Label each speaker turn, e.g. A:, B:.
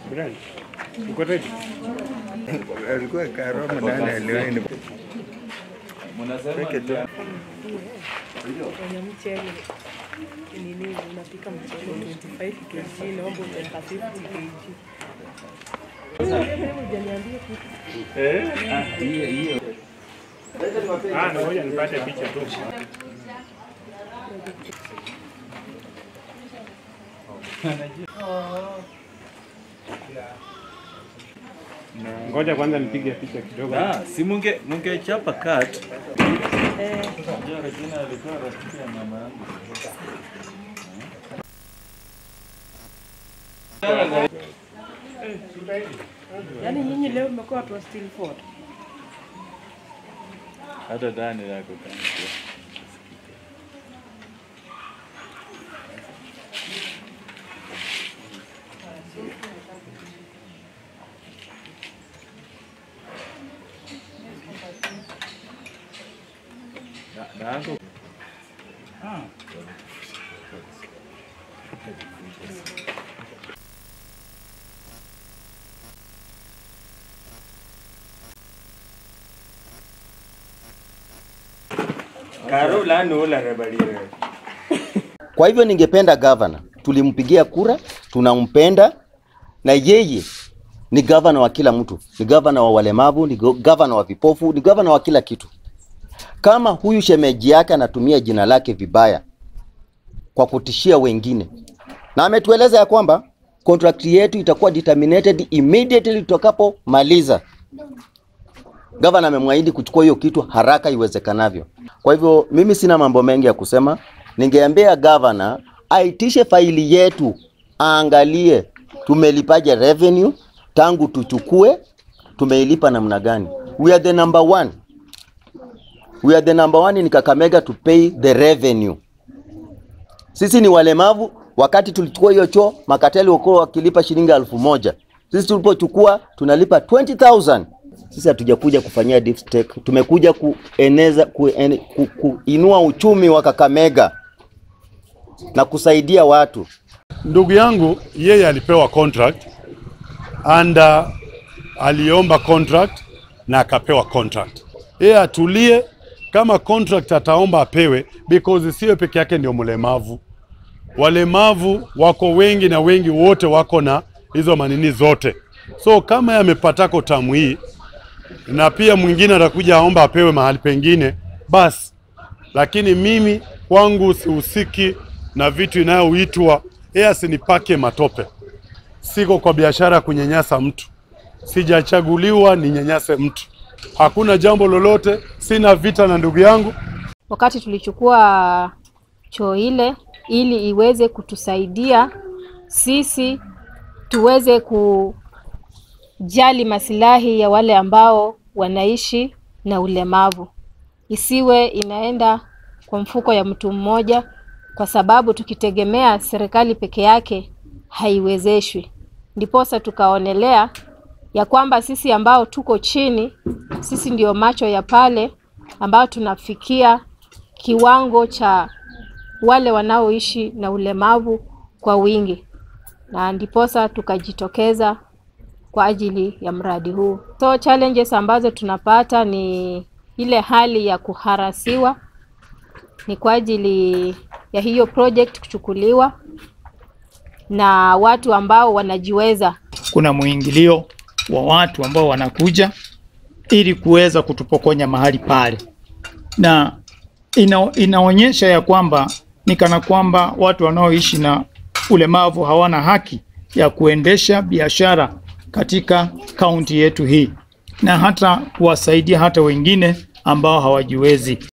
A: Brand. Uko ready?
B: Alikuwa karoma ndani leo ni.
C: Mnasema
D: kwenye mchele nini unapika mchele 25 kg na mambo utaweka 50 kg. Hujaniambia kitu.
C: hiyo.
A: Ngoja nipate picha tu. Ngoja kwanza nipige picha kidogo.
C: Si munge chapa cut. Ndio jina alikuwa rafiki ya mama yangu.
D: Yaani nyinyi leo mmekuwa watu wa still for.
C: Hata ndani yako kama. Dango.
B: Karola nola rebali.
E: Kwa hivyo ningependa governor, tulimpigia kura, tunampenda na yeye ni governor wa kila mtu. Ni governor wa walemavu, ni governor wa vipofu, ni governor wa kila kitu. Kama huyu shemeji yake anatumia jina lake vibaya kwa kutishia wengine, na ametueleza ya kwamba contract yetu itakuwa determinated immediately tutakapo maliza. Governor amemwahidi kuchukua hiyo kitu haraka iwezekanavyo. Kwa hivyo mimi sina mambo mengi ya kusema. Ningeambia governor aitishe faili yetu, aangalie tumelipaje revenue tangu tuchukue, tumeilipa namna gani. We are the number one. We are the number one in Kakamega to pay the revenue. Sisi ni walemavu. Wakati tulichukua hiyo choo, makateli wako wakilipa shilingi 1000. Sisi tulipochukua tunalipa 20,000. Sisi hatujakuja kufanyia deep stake. Tumekuja kueneza kuinua uchumi wa Kakamega na kusaidia watu.
F: Ndugu yangu yeye alipewa contract and aliomba contract na akapewa contract. Yeye atulie, kama contract ataomba apewe, because sio peke yake ndio mlemavu. Walemavu wako wengi na wengi wote wako na hizo manini zote. So kama yamepatako tamu hii na pia mwingine atakuja aomba apewe mahali pengine, basi. Lakini mimi kwangu sihusiki na vitu inayoitwa asinipake matope. Siko kwa biashara kunyanyasa mtu. Sijachaguliwa ninyanyase mtu. Hakuna jambo lolote, sina vita na ndugu yangu.
G: Wakati tulichukua choo ile ili iweze kutusaidia sisi tuweze kujali maslahi ya wale ambao wanaishi na ulemavu. Isiwe inaenda kwa mfuko ya mtu mmoja, kwa sababu tukitegemea serikali peke yake haiwezeshwi. Ndiposa tukaonelea ya kwamba sisi ambao tuko chini, sisi ndio macho ya pale ambao tunafikia kiwango cha wale wanaoishi na ulemavu kwa wingi. Na ndiposa tukajitokeza kwa ajili ya mradi huu. So challenges ambazo tunapata ni ile hali ya kuharasiwa, ni kwa ajili ya hiyo project kuchukuliwa na watu ambao wanajiweza.
H: Kuna muingilio wa watu ambao wanakuja ili kuweza kutupokonya mahali pale, na inaonyesha ya kwamba ni kana kwamba watu wanaoishi na ulemavu hawana haki ya kuendesha biashara katika kaunti yetu hii, na hata kuwasaidia hata wengine ambao hawajiwezi.